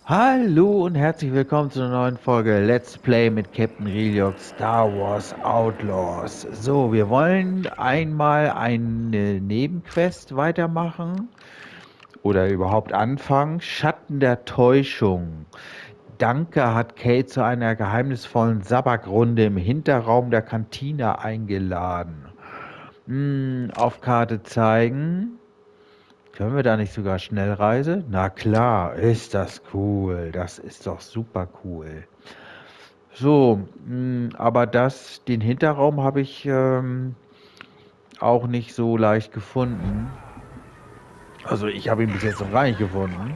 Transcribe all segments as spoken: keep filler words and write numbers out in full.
Hallo und herzlich willkommen zu einer neuen Folge Let's Play mit Captain Reliok Star Wars Outlaws. So, wir wollen einmal eine Nebenquest weitermachen oder überhaupt anfangen. Schatten der Täuschung. Danke hat Kate zu einer geheimnisvollen Sabbakrunde im Hinterraum der Kantine eingeladen. Hm, auf Karte zeigen. Können wir da nicht sogar Schnellreise? Na klar, ist das cool. Das ist doch super cool. So, mh, aber das, den Hinterraum habe ich ähm, auch nicht so leicht gefunden. Also ich habe ihn bis jetzt noch gar nicht gefunden.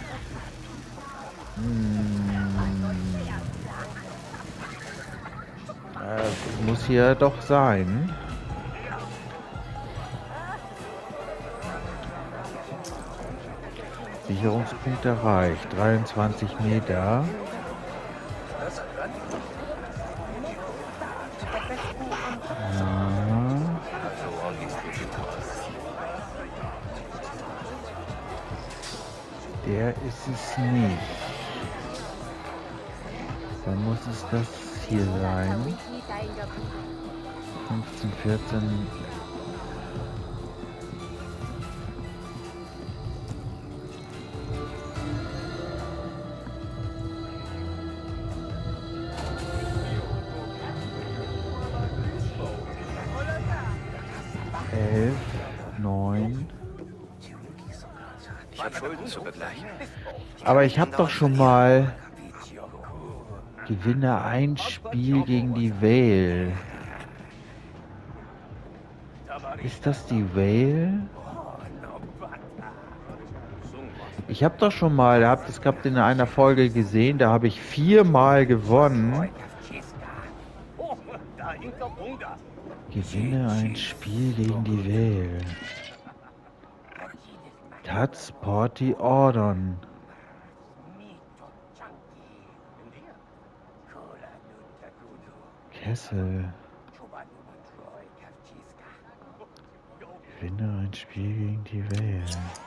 Hm, äh, muss hier doch sein. Sicherungspunkt erreicht. dreiundzwanzig Meter. Ja. Der ist es nicht. Dann muss es das hier sein. fünfzehn, vierzehn. elf, neun. Ich habe Schulden zu begleichen. Aber ich habe doch schon mal gewinne ein Spiel gegen die Vale. Ist das die Vale? Ich habe doch schon mal, ihr habt es gehabt in einer Folge gesehen, da habe ich viermal gewonnen. Gewinne ein Spiel gegen die Vale. Taz Porti Ordon. Kessel. Gewinne ein Spiel gegen die Vale.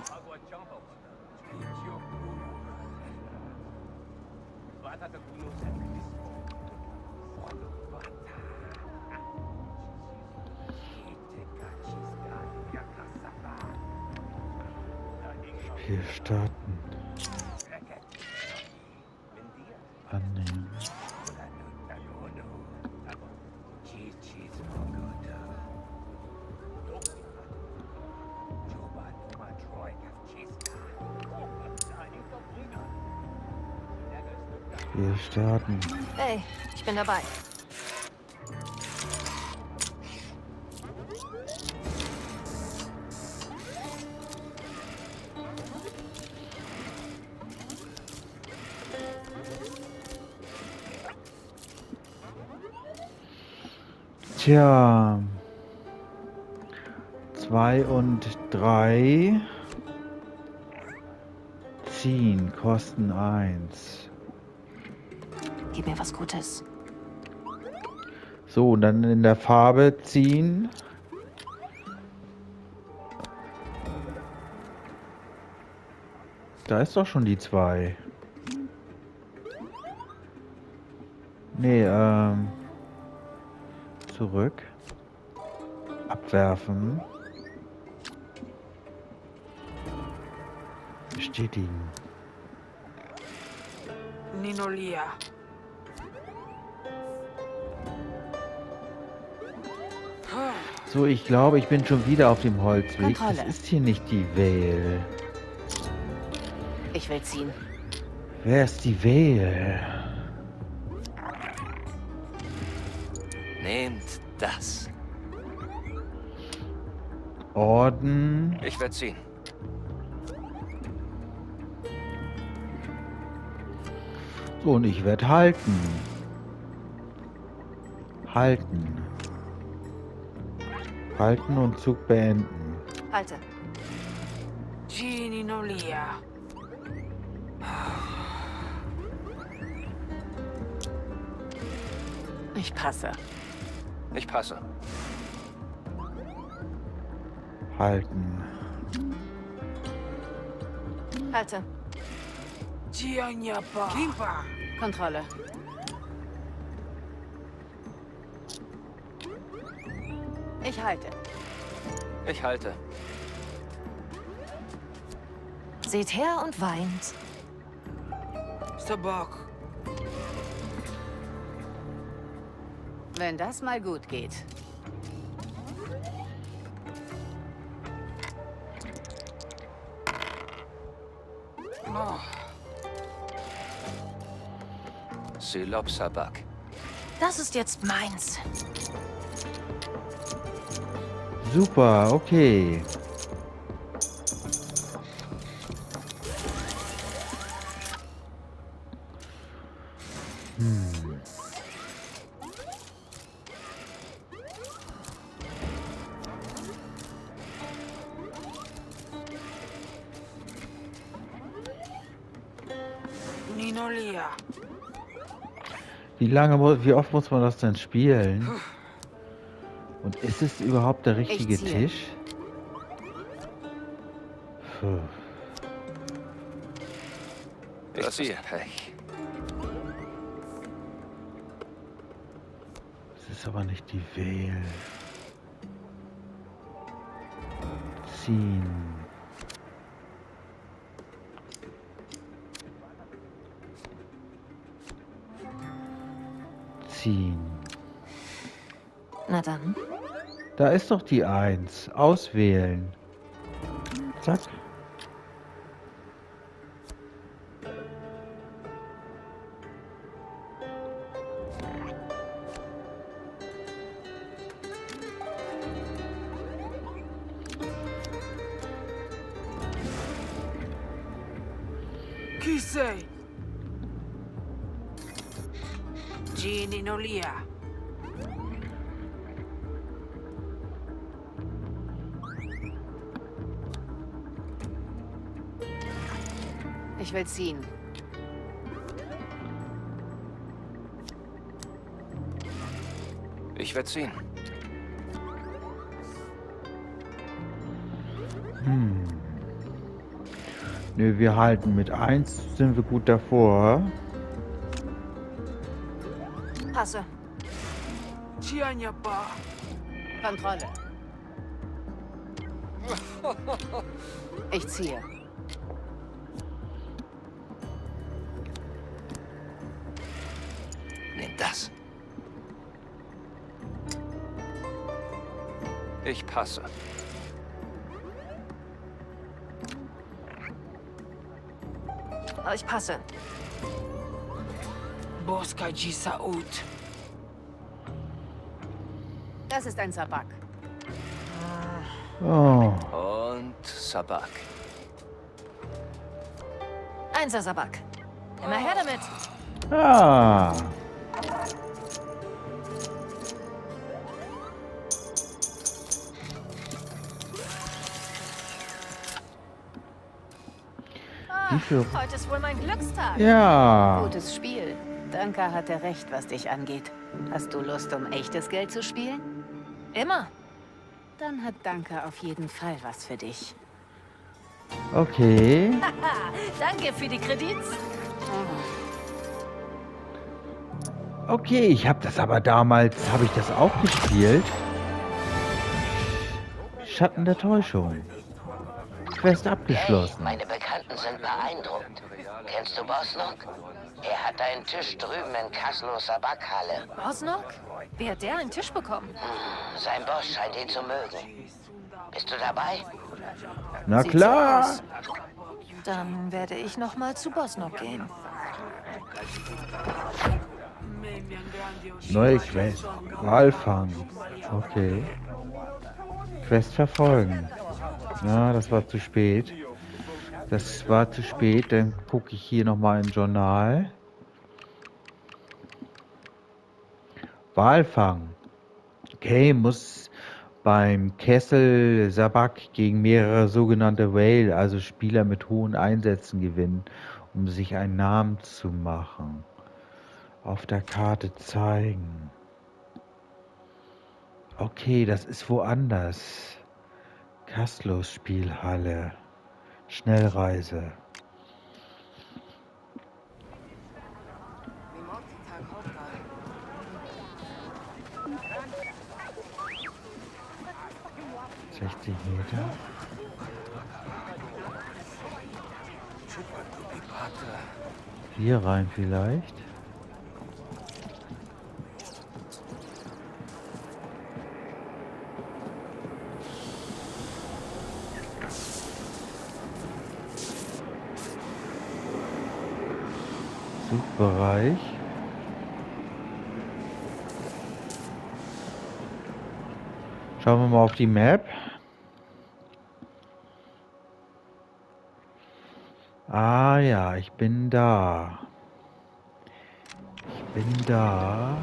Spiel starten. Annehmen. Wir starten. Hey, ich bin dabei. Tja. Zwei und drei. Ziehen, kosten eins. Gib mir was Gutes. So, und dann in der Farbe ziehen. Da ist doch schon die zwei. Nee, ähm. Zurück. Abwerfen. Bestätigen. Ninolia. So, ich glaube, ich bin schon wieder auf dem Holzweg. Kontrolle. Das ist hier nicht die Vale. Ich will ziehen. Wer ist die Vale? Nehmt das. Orden. Ich werde ziehen. So, und ich werde halten. Halten. Halten und Zug beenden. Halte. Gininolia. Ich passe. Ich passe. Halten. Halte. Gianniapa. Kimpa. Kontrolle. Ich halte. Ich halte. Seht her und weint. Sabak. Wenn das mal gut geht. Oh. Silob Sabak. Das ist jetzt meins. Super, okay. Hm. Ninolia. Wie lange, mu- wie oft muss man das denn spielen? Und ist es überhaupt der richtige Ich ziehe. Tisch? Puh. Das ist Pech. Das ist aber nicht die Wähl. Ziehen. Ziehen. Na dann. Da ist doch die Eins. Auswählen. Zack. Kisei. Gininolia. Ich will ziehen. Ich werde ziehen. Hm. Nö, wir halten mit eins sind wir gut davor. Passe. Gianniapa. Kontrolle. Ich ziehe. Nimm das. Ich passe. Ich passe. Bosca Gisaut. Das ist ein Sabak. Oh. Und Sabak. Einser Sabak. Immer her damit. Ah. Wie viel? Heute ist wohl mein Glückstag. Ja. Gutes Spiel. Danka hatte recht, was dich angeht. Hast du Lust, um echtes Geld zu spielen? Immer. Dann hat Danka auf jeden Fall was für dich. Okay. Danke für die Kredits. Okay, ich habe das aber damals, habe ich das auch gespielt. Schatten der Täuschung. Quest abgeschlossen. Hey, meine Bekannten sind beeindruckt. Kennst du Bosnok? Er hat einen Tisch drüben in Kaslo Sabak-Halle. Bosnok? Wie hat der einen Tisch bekommen? Sein Boss scheint ihn zu mögen. Bist du dabei? Na Sieht so klar. aus. Dann werde ich noch mal zu Bosnok gehen. Neue Quest. Walfang. Okay. Quest verfolgen. Ja, das war zu spät. Das war zu spät. Dann gucke ich hier nochmal im Journal. Walfang. Okay, muss beim Kessel Sabak gegen mehrere sogenannte Whale, also Spieler mit hohen Einsätzen gewinnen, um sich einen Namen zu machen. Auf der Karte zeigen. Okay, das ist woanders. Kaslos Spielhalle. Schnellreise. sechzig Meter. Hier rein vielleicht. Suchbereich. Schauen wir mal auf die Map. Ah ja, ich bin da. Ich bin da.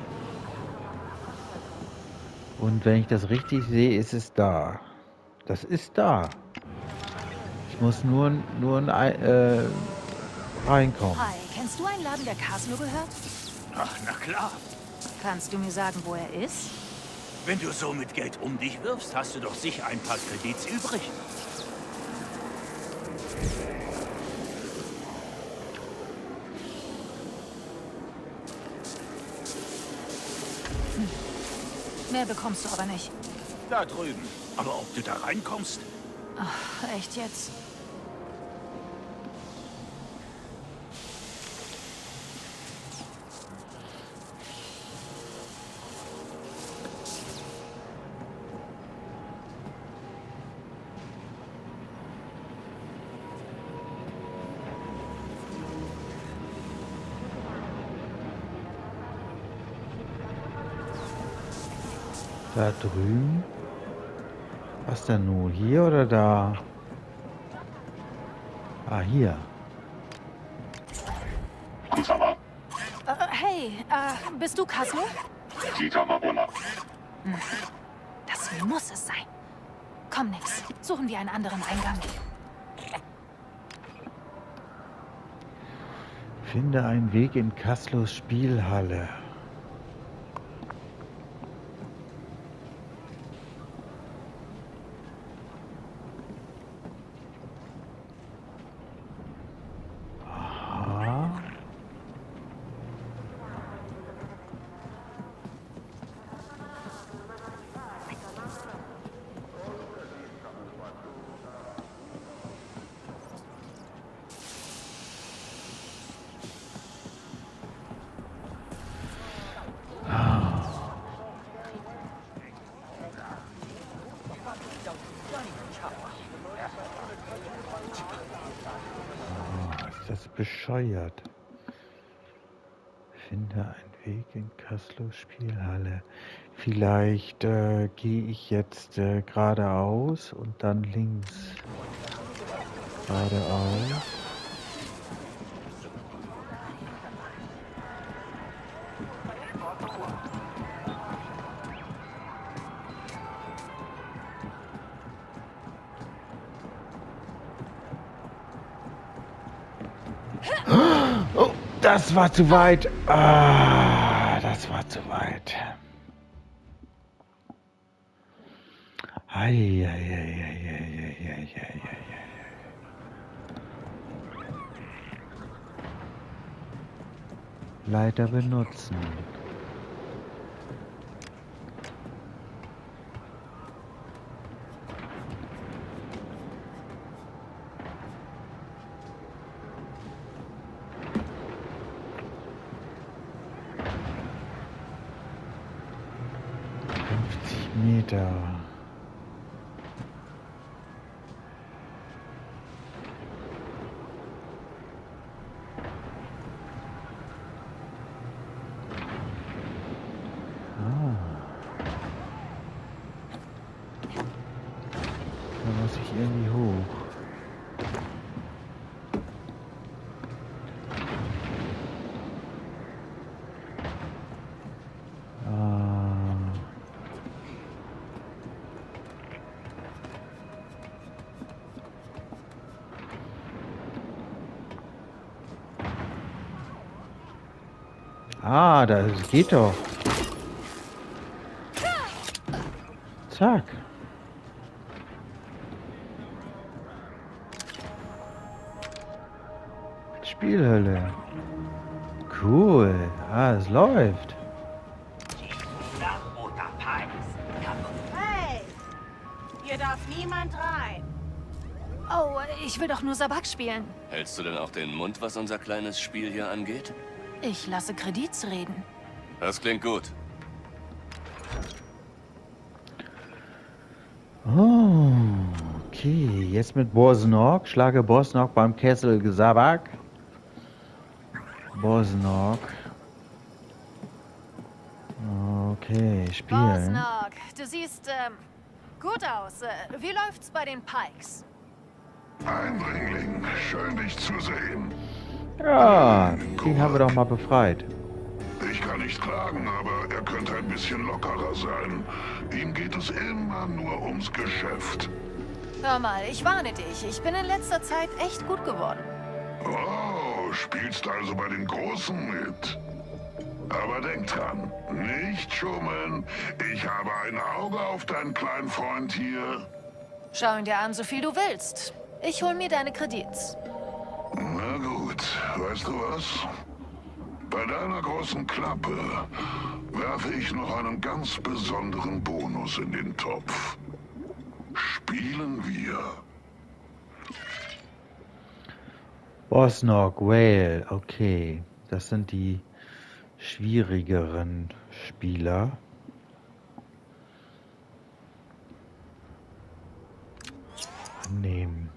Und wenn ich das richtig sehe, ist es da. Das ist da. Ich muss nur, nur ein, äh, reinkommen. Hi, kennst du einen Laden, der Caslo gehört? Ach, na klar. Kannst du mir sagen, wo er ist? Wenn du so mit Geld um dich wirfst, hast du doch sicher ein paar Kredits übrig. Hm. Mehr bekommst du aber nicht. Da drüben. Aber ob du da reinkommst? Ach, echt jetzt? Da drüben? Was denn nun? Hier oder da? Ah, hier. Äh, hey, äh, bist du Caslo? Hm. Das muss es sein. Komm, nix. Suchen wir einen anderen Eingang. Finde einen Weg in Caslos Spielhalle. Bescheuert. Finde einen Weg in Caslos Spielhalle. Vielleicht äh, gehe ich jetzt äh, geradeaus und dann links. Geradeaus. Oh, das war zu weit. Ah, das war zu weit. Ei, ei, ei, ei, ei, ei, ei, ei, ei. Leiter benutzen. Meter. Ah. Da muss ich irgendwie hoch. Ah, das geht doch. Zack. Spielhölle. Cool. Ah, es läuft. Hey! Hier darf niemand rein. Oh, ich will doch nur Sabak spielen. Hältst du denn auch den Mund, was unser kleines Spiel hier angeht? Ich lasse Kredits reden. Das klingt gut. Oh, okay. Jetzt mit Bosnok. Schlage Bosnok beim Kessel Sabak. Bosnok. Okay, spielen. Bosnok, du siehst ähm, gut aus. Äh, Wie läuft's bei den Pikes? Eindringling, schön dich zu sehen. Ja, den haben wir doch mal befreit. Ich kann nicht klagen, aber er könnte ein bisschen lockerer sein. Ihm geht es immer nur ums Geschäft. Hör mal, ich warne dich. Ich bin in letzter Zeit echt gut geworden. Oh, spielst also bei den Großen mit. Aber denk dran, nicht schummeln. Ich habe ein Auge auf deinen kleinen Freund hier. Schau ihn dir an, so viel du willst. Ich hol mir deine Kredits. Na gut, weißt du was? Bei deiner großen Klappe werfe ich noch einen ganz besonderen Bonus in den Topf. Spielen wir. Bosnok, Whale, okay. Das sind die schwierigeren Spieler. Nehmen.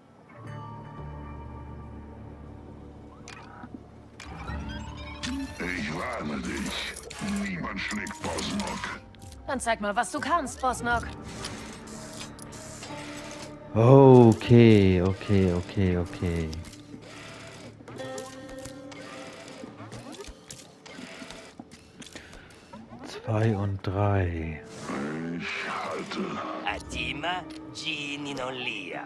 Ich warne dich. Niemand schlägt Bosnok. Dann zeig mal, was du kannst, Bosnok. Okay, okay, okay, okay. Zwei und drei. Ich halte. Adima Gininolia.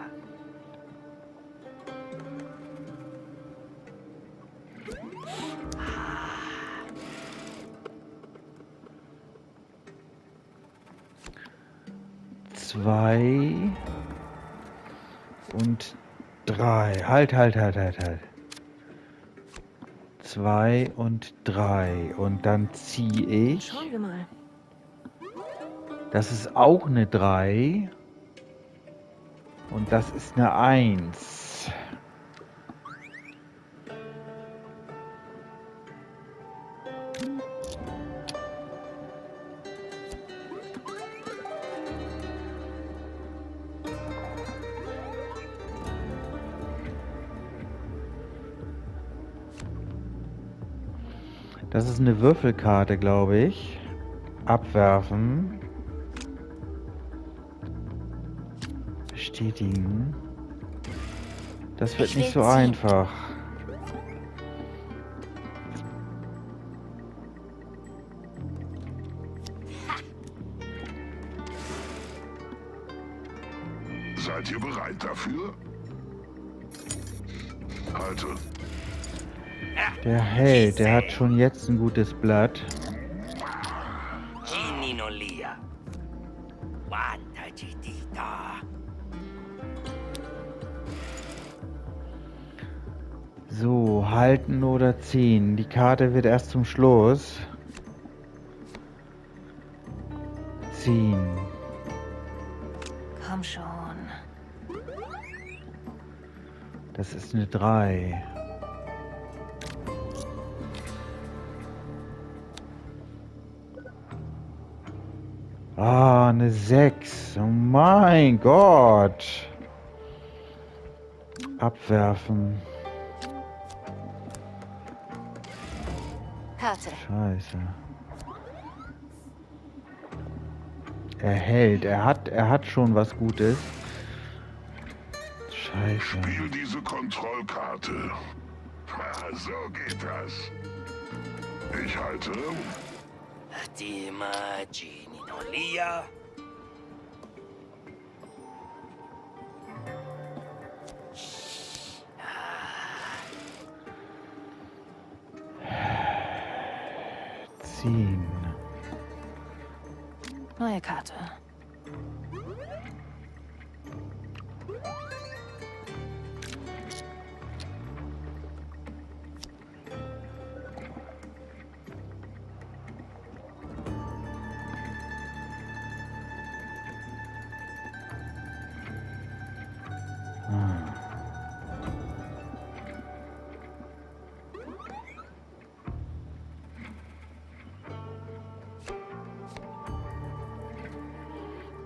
Zwei und drei. Halt, halt, halt, halt, halt. Zwei und drei. Und dann ziehe ich. Schauen wir mal. Das ist auch eine drei. Und das ist eine eins. Das ist eine Würfelkarte, glaube ich. Abwerfen. Bestätigen. Das wird Ich nicht so will ziehen. einfach. Seid ihr bereit dafür? Halte. Der Held, der hat schon jetzt ein gutes Blatt. Gininolia. Wanta Gidita. So, halten oder ziehen. Die Karte wird erst zum Schluss. Ziehen. Komm schon. Das ist eine drei. Ah, eine sechs. Oh mein Gott. Abwerfen. Karte. Scheiße. Er hält. Er hat, er hat schon was Gutes. Scheiße. Spiel diese Kontrollkarte. Ah, so geht das. Ich halte. Adima Gininolia. Ziehen. Neue Karte.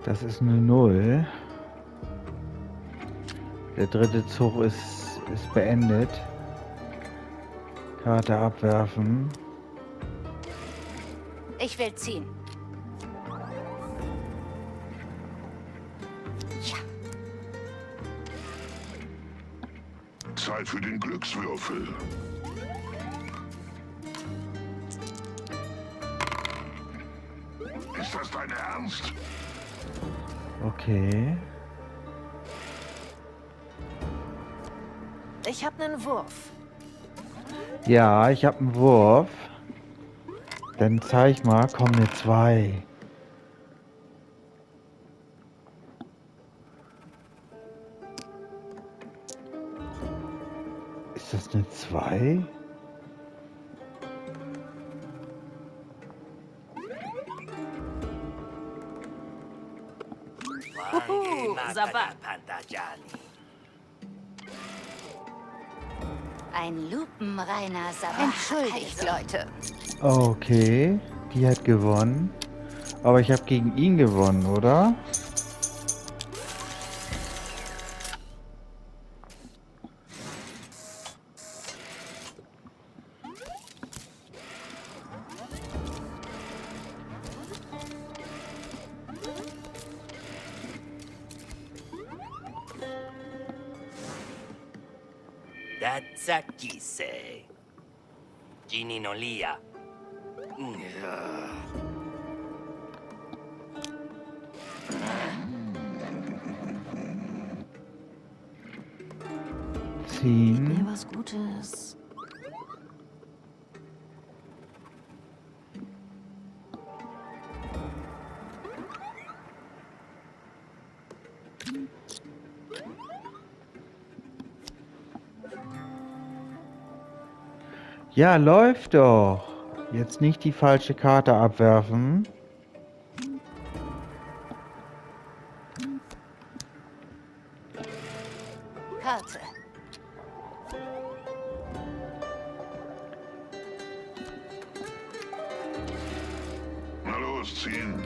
Das ist eine Null. Der dritte Zug ist, ist beendet. Karte abwerfen. Ich will ziehen. Ja. Zeit für den Glückswürfel. Ist das dein Ernst? Okay. Ich habe einen Wurf. Ja, ich habe einen Wurf. Dann zeig mal, komm, eine zwei. Ist das eine zwei? Huhu, Sabak. Ein lupenreiner Sabak. Entschuldigt, Leute. Okay, die hat gewonnen. Aber ich habe gegen ihn gewonnen, oder? Datsakise. Gininolia. Ziehen. Mir was Gutes. Ja, läuft doch. Jetzt nicht die falsche Karte abwerfen. Karte. Na los, ziehen.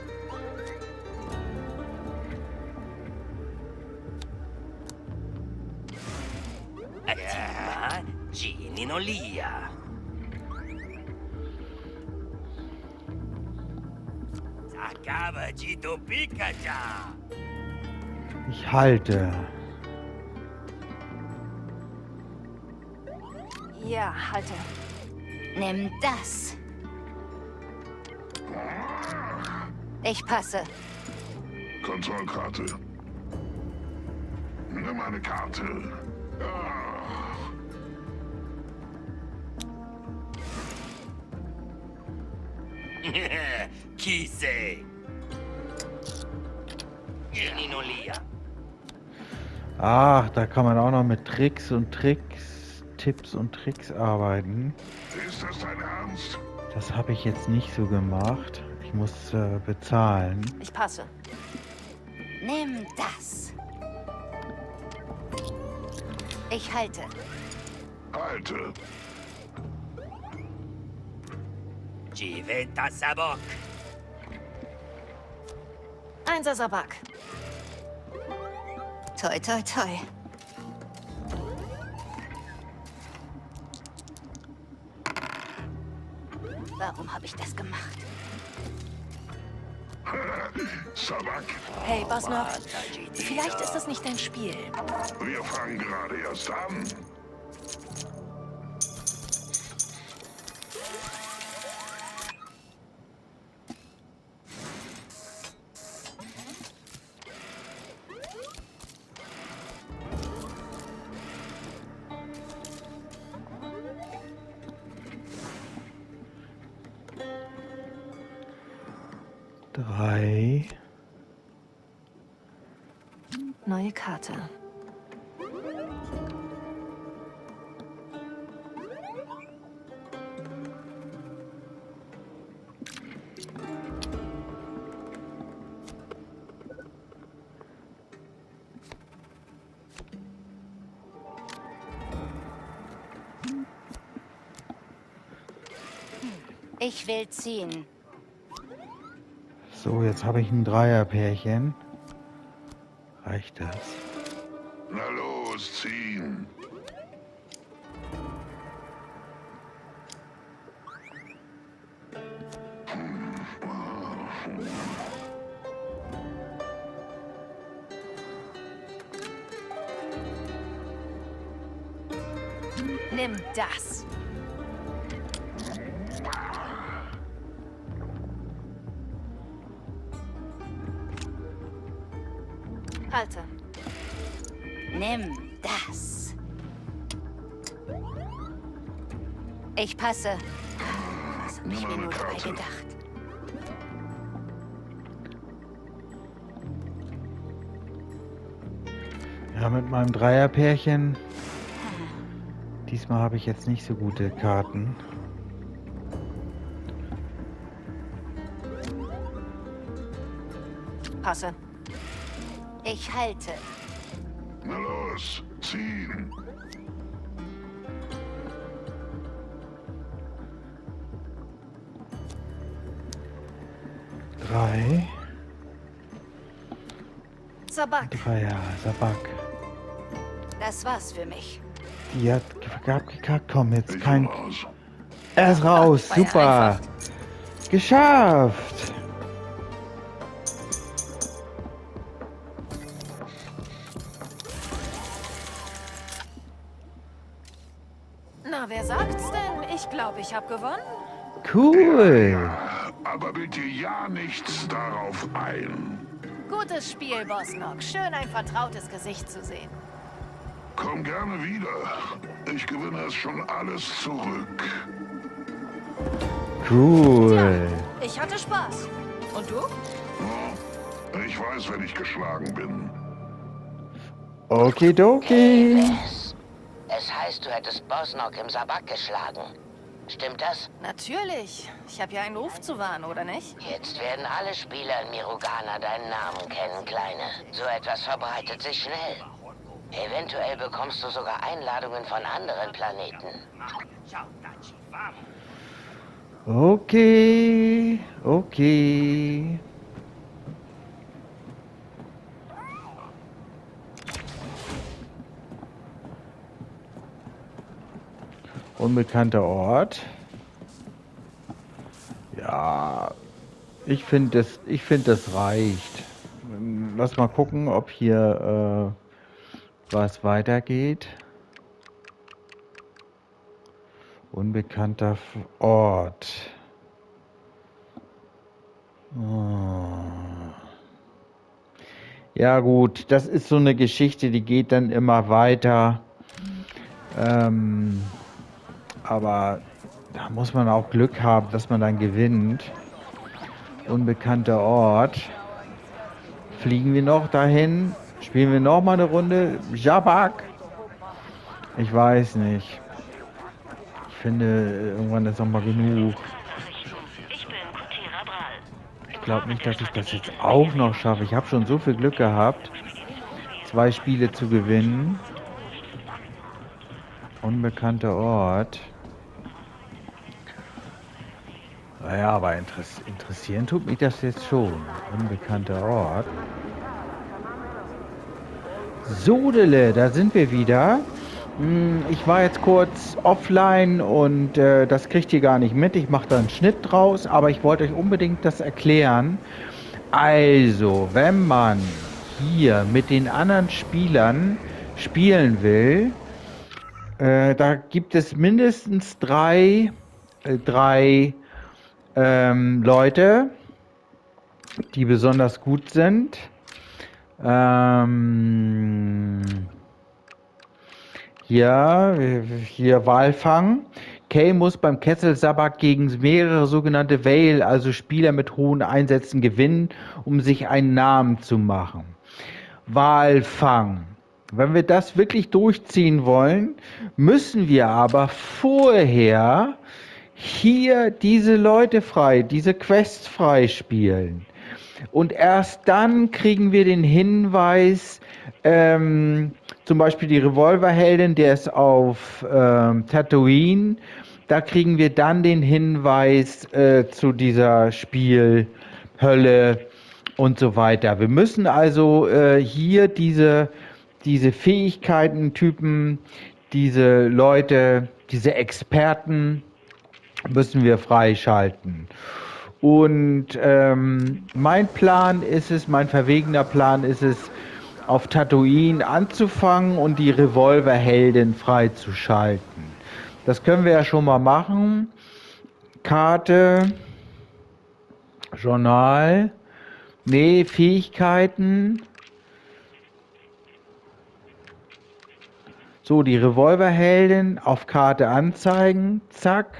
Atima Gininolia. Sakaba Jito Pikacha. Ich halte. Ja, halte. Nimm das. Ich passe. Kontrollkarte. Nimm eine Karte. Ah. Kise. Gininolia. Ach, da kann man auch noch mit Tricks und Tricks, Tipps und Tricks arbeiten. Ist das dein Ernst? Das habe ich jetzt nicht so gemacht. Ich muss äh, bezahlen. Ich passe. Nimm das. Ich halte. Halte. Civetta Sabok. Einser Sabak. Toi, toi, toi. Warum habe ich das gemacht? Sabak, Hey, Bosnov, vielleicht ist das nicht dein Spiel. wir fangen gerade erst an. Drei. Neue Karte. Ich will ziehen. So, jetzt habe ich ein Dreierpärchen. Reicht das? Na los, ziehen. Nimm das. Halte. Nimm das. Ich passe. Was hab ich mir nur dabei gedacht? Ja, mit meinem Dreierpärchen. Diesmal habe ich jetzt nicht so gute Karten. Passe. Ich halte. Na los, ziehen. Drei. Sabak. Dreier, Sabak. Das war's für mich. Die hat gab gekackt. Komm, jetzt Ich kein. bin raus. Er ist raus. War ja Super. einfach. Geschafft. Na, wer sagt's denn? Ich glaube, ich habe gewonnen. Cool. Aber bitte ja nichts darauf ein. Gutes Spiel, Bosnok. Schön, ein vertrautes Gesicht zu sehen. Komm gerne wieder. Ich gewinne es schon alles zurück. Cool. Ich hatte Spaß. Und du? Ich weiß, wenn ich geschlagen bin. Okidoki. Es, es heißt, du hättest Bosnok im Sabak geschlagen. Stimmt das? Natürlich. Ich habe ja einen Ruf zu wahren, oder nicht? Jetzt werden alle Spieler in Mirogana deinen Namen kennen, Kleine. So etwas verbreitet sich schnell. Eventuell bekommst du sogar Einladungen von anderen Planeten. Okay. Okay. Unbekannter Ort. Ja, ich finde das, ich finde das reicht. Lass mal gucken, ob hier äh, was weitergeht. Unbekannter Ort. Oh. Ja gut, das ist so eine Geschichte, die geht dann immer weiter. Ähm, aber da muss man auch Glück haben, dass man dann gewinnt. Unbekannter Ort. Fliegen wir noch dahin? Spielen wir noch mal eine Runde? Jabak? Ich weiß nicht. Ich finde, irgendwann ist noch mal genug. Ich glaube nicht, dass ich das jetzt auch noch schaffe. Ich habe schon so viel Glück gehabt, zwei Spiele zu gewinnen. Unbekannter Ort. Naja, aber interess interessieren tut mich das jetzt schon. Unbekannter Ort. Sodele, da sind wir wieder. Ich war jetzt kurz offline und äh, das kriegt ihr gar nicht mit. Ich mache da einen Schnitt draus, aber ich wollte euch unbedingt das erklären. Also, wenn man hier mit den anderen Spielern spielen will, äh, da gibt es mindestens drei, äh, drei ähm, Leute, die besonders gut sind. Ähm... Ja, hier Walfang. Kay muss beim Kessel Sabak gegen mehrere sogenannte Whale, also Spieler mit hohen Einsätzen, gewinnen, um sich einen Namen zu machen. Walfang. Wenn wir das wirklich durchziehen wollen, müssen wir aber vorher hier diese Leute frei, diese Quests freispielen. Und erst dann kriegen wir den Hinweis, ähm, zum Beispiel die Revolverheldin, der ist auf ähm, Tatooine. Da kriegen wir dann den Hinweis äh, zu dieser Spielhölle Hölle und so weiter. Wir müssen also äh, hier diese, diese Fähigkeiten-Typen, diese Leute, diese Experten müssen wir freischalten. Und ähm, mein Plan ist es, mein verwegener Plan ist es, auf Tatooine anzufangen und die Revolverhelden freizuschalten. Das können wir ja schon mal machen. Karte, Journal, nee, Fähigkeiten. So, die Revolverhelden auf Karte anzeigen, zack.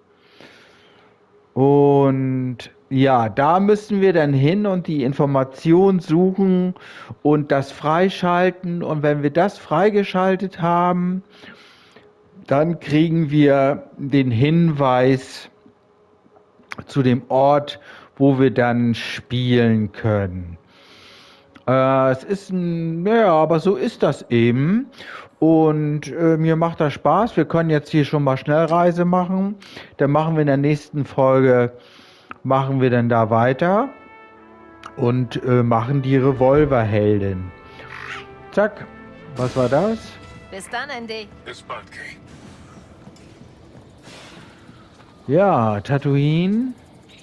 Und ja, da müssen wir dann hin und die Information suchen und das freischalten. Und wenn wir das freigeschaltet haben, dann kriegen wir den Hinweis zu dem Ort, wo wir dann spielen können. Äh, es ist ein, ja, aber so ist das eben. Und äh, mir macht das Spaß. Wir können jetzt hier schon mal Schnellreise machen. Dann machen wir in der nächsten Folge, machen wir dann da weiter und äh, machen die Revolverhelden. Zack. Was war das? Bis dann, Andy. Bis bald, Kay. Ja, Tatooine.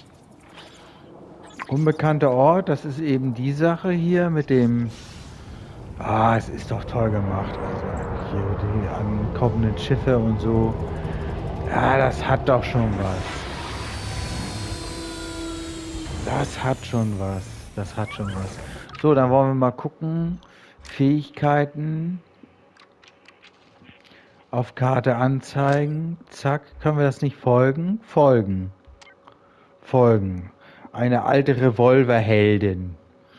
Unbekannter Ort. Das ist eben die Sache hier mit dem... Ah, es ist doch toll gemacht. Also hier die ankommenden Schiffe und so. Ja, das hat doch schon was. Das hat schon was. Das hat schon was. So, dann wollen wir mal gucken. Fähigkeiten. Auf Karte anzeigen. Zack. Können wir das nicht folgen? Folgen. Folgen. Eine alte Revolverheldin.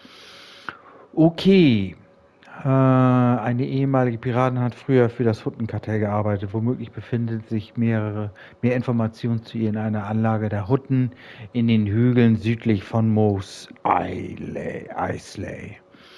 Okay. Äh, eine ehemalige Piratin hat früher für das Huttenkartell gearbeitet. Womöglich befindet sich mehrere, mehr Informationen zu ihr in einer Anlage der Hutten in den Hügeln südlich von Mos Eisley. Eisley.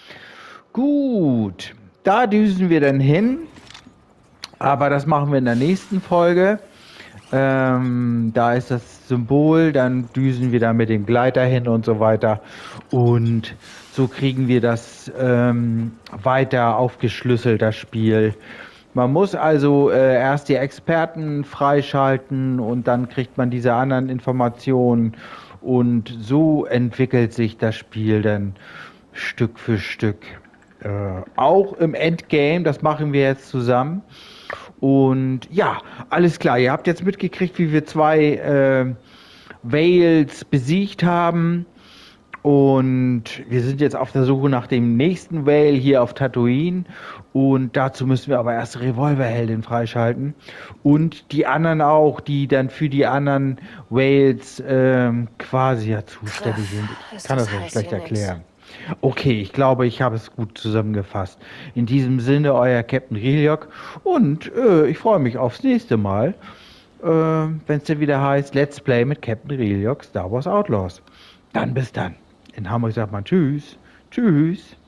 Gut, da düsen wir dann hin. Aber das machen wir in der nächsten Folge. Ähm, da ist das Symbol, dann düsen wir da mit dem Gleiter hin und so weiter. Und so kriegen wir das ähm, weiter aufgeschlüsselt, das Spiel. Man muss also äh, erst die Experten freischalten und dann kriegt man diese anderen Informationen. Und so entwickelt sich das Spiel dann Stück für Stück. Äh, auch im Endgame, das machen wir jetzt zusammen. Und ja, alles klar. Ihr habt jetzt mitgekriegt, wie wir zwei äh, Whales besiegt haben. Und wir sind jetzt auf der Suche nach dem nächsten Whale hier auf Tatooine. Und dazu müssen wir aber erst Revolverheldin freischalten. Und die anderen auch, die dann für die anderen Whales ähm, quasi ja zuständig sind. Ich kann das nicht schlecht erklären. Okay, ich glaube, ich habe es gut zusammengefasst. In diesem Sinne, euer Captain Riliok. Und äh, ich freue mich aufs nächste Mal, äh, wenn es dann wieder heißt Let's Play mit Captain Riliok Star Wars Outlaws. Dann bis dann. In Hamburg sagt man Tschüss. Tschüss.